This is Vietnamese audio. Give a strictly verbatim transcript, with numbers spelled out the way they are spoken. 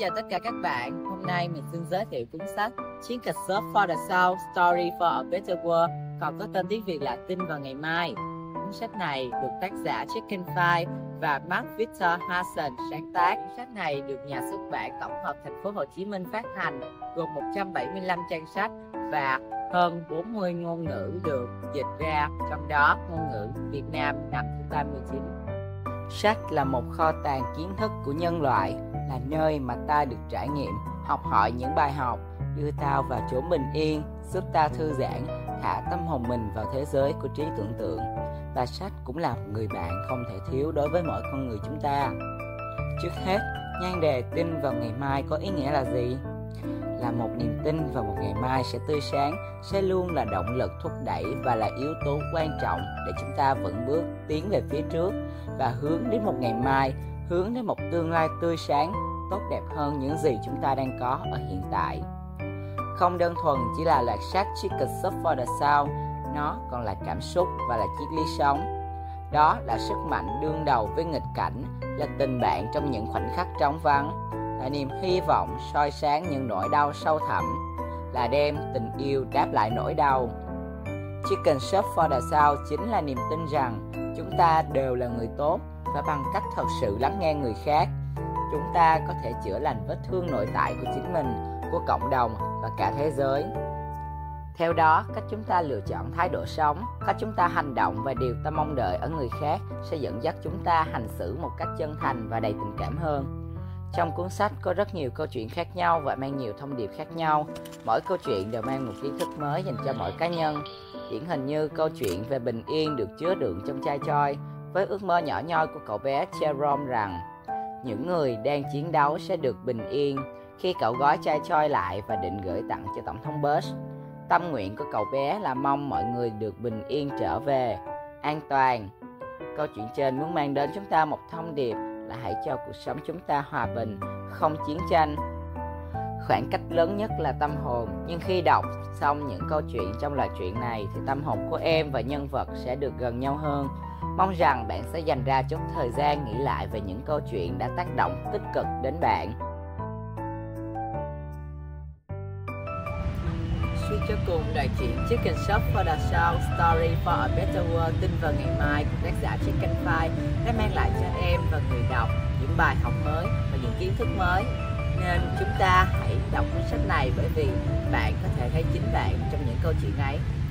chào tất cả các bạn. Hôm nay mình xin giới thiệu cuốn sách Chiến kịch Search for the South, Story for a Better World, còn có tên tiếng Việt là Tin vào ngày mai. Cuốn sách này được tác giả Chicken Fry và Mark Victor Hansen sáng tác. Cuốn sách này được nhà xuất bản tổng hợp Thành phố Hồ Chí Minh phát hành, gồm một trăm bảy mươi lăm trang sách và hơn bốn mươi ngôn ngữ được dịch ra, trong đó ngôn ngữ Việt Nam nằm thứ ba mươi chín. Sách là một kho tàng kiến thức của nhân loại, là nơi mà ta được trải nghiệm, học hỏi những bài học, đưa ta vào chỗ bình yên, giúp ta thư giãn, thả tâm hồn mình vào thế giới của trí tưởng tượng. Và sách cũng là một người bạn không thể thiếu đối với mỗi con người chúng ta. Trước hết, nhan đề tin vào ngày mai có ý nghĩa là gì? Là một niềm tin vào một ngày mai sẽ tươi sáng, sẽ luôn là động lực thúc đẩy và là yếu tố quan trọng để chúng ta vững bước tiến về phía trước và hướng đến một ngày mai, hướng đến một tương lai tươi sáng, tốt đẹp hơn những gì chúng ta đang có ở hiện tại. Không đơn thuần chỉ là lạc sách Chicken Search for the South, nó còn là cảm xúc và là triết lý sống. Đó là sức mạnh đương đầu với nghịch cảnh, là tình bạn trong những khoảnh khắc trống vắng, là niềm hy vọng soi sáng những nỗi đau sâu thẳm, là đem tình yêu đáp lại nỗi đau. Chicken Search for the South chính là niềm tin rằng chúng ta đều là người tốt, và bằng cách thật sự lắng nghe người khác, chúng ta có thể chữa lành vết thương nội tại của chính mình, của cộng đồng và cả thế giới. Theo đó, cách chúng ta lựa chọn thái độ sống, cách chúng ta hành động và điều ta mong đợi ở người khác sẽ dẫn dắt chúng ta hành xử một cách chân thành và đầy tình cảm hơn. Trong cuốn sách có rất nhiều câu chuyện khác nhau và mang nhiều thông điệp khác nhau. Mỗi câu chuyện đều mang một kiến thức mới dành cho mỗi cá nhân. Điển hình như câu chuyện về bình yên được chứa đựng trong chai choi, với ước mơ nhỏ nhoi của cậu bé Jerome rằng những người đang chiến đấu sẽ được bình yên khi cậu gói chai choi lại và định gửi tặng cho Tổng thống Bush. Tâm nguyện của cậu bé là mong mọi người được bình yên trở về, an toàn. Câu chuyện trên muốn mang đến chúng ta một thông điệp là hãy cho cuộc sống chúng ta hòa bình, không chiến tranh. Khoảng cách lớn nhất là tâm hồn, nhưng khi đọc xong những câu chuyện trong loạt truyện này thì tâm hồn của em và nhân vật sẽ được gần nhau hơn. Mong rằng bạn sẽ dành ra chút thời gian nghĩ lại về những câu chuyện đã tác động tích cực đến bạn. Suy cho cùng, đoạn truyện Chicken Search for the South, Story for a Better World, tin vào ngày mai của tác giả Chicken Fry đã mang lại cho em và người đọc những bài học mới và những kiến thức mới. Nên chúng ta hãy đọc cuốn sách này, bởi vì bạn có thể thấy chính bạn trong những câu chuyện ấy.